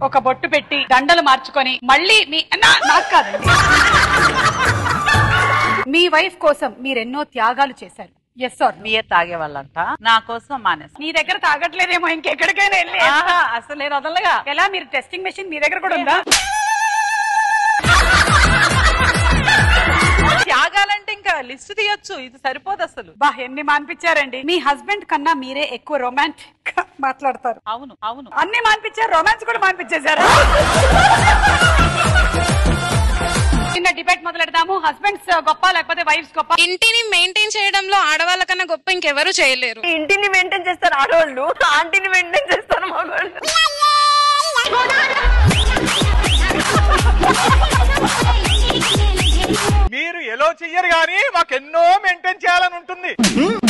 ఒక బొట్టు పెట్టి దండలు మార్చుకొని మళ్ళీ నాకు కాదండి మీ వైఫ్ కోసం మీరెన్నో త్యాగాలు చేశారు. Yes sir. బియ్య తాగే వాళ్ళంట, నా కోసం మానేసి. నీ దగ్గర తాగట్లేదేమో, ఇంకెక్కడికైనా వెళ్ళి. అసలు నేను వదలగా. ఎలా మీరు టెస్టింగ్ మెషిన్ మీ దగ్గర కూడా ఉందా? త్యాగాలంటే ఇంకా లిస్ట్ తీయొచ్చు, ఇది సరిపోదు అసలు. బా ఎన్ని మాన్పించారండి. మీ హస్బెండ్ కన్నా మీరే ఎక్కువ రొమాంటిక్ మాట్లాడతారు. అవును అవును, అన్ని మాన్పించారు, రొమాన్స్ కూడా మాన్పించేశారు. చిన్న డిబేట్ మొదలెడదాము. హస్బెండ్స్ గొప్ప లేకపోతే వైఫ్స్ గొప్ప? ఇంటిని మెయింటైన్ చేయడంలో ఆడవాళ్ళ కన్నా గొప్ప ఇంకెవరు చేయలేరు. ఇంటిని మెయింటైన్ చేస్తారు ఆడవాళ్ళు, ఆంటీని మెయింటైన్ చేస్తారు మగవాళ్ళు. మీరు ఎలా చెయ్యరు గానీ మాకెన్నో మెయింటైన్ చేయాలని ఉంటుంది.